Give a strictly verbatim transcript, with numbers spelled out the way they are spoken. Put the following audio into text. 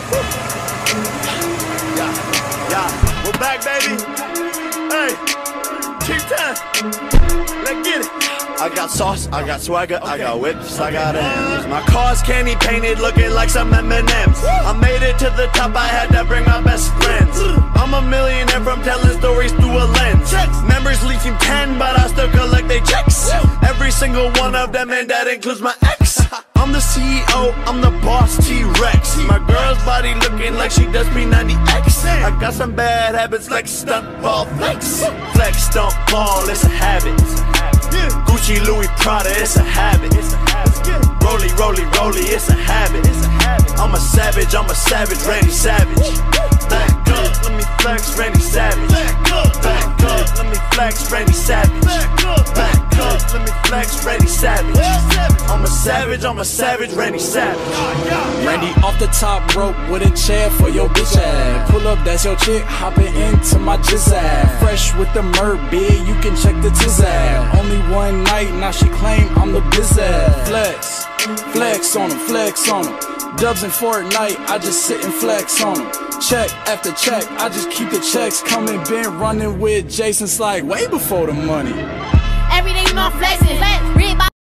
Yeah, yeah, we're back, baby. Hey, keep time. Let's get it. I got sauce, I got swagger, I got whips, I got M's. My car's candy painted, looking like some M and M's. I made it to the top, I had to bring my best friends. I'm a millionaire from telling stories through a lens. Members leeching ten, but I still collect they checks. Every single one of them, and that includes my ex. I'm the C E O, I'm the boss, T-Rex. My girl's body looking like she does P ninety X. I got some bad habits like stunt ball flex. Flex, stunt ball, it's a habit. Gucci, Louis, Prada, it's a habit. Rolly, rolly, rolly, it's a habit. I'm a savage, I'm a savage, Randy Savage. Back up, let me flex, Randy Savage. Back up, let me flex, Randy Savage. Back up, let me flex, Randy Savage. I'm a savage, I'm a savage, Randy Savage. Randy off the top rope with a chair for your bitch ass. Pull up, that's your chick, hopping into my jizz ass. Fresh with the merp, big, you can check the tiz ass. Only one night, now she claim I'm the biz ass. Flex, flex on him, flex on him. Dubs in Fortnite, I just sit and flex on them. Check after check, I just keep the checks coming. Been running with Jason's like way before the money. Every day my flexing, flex.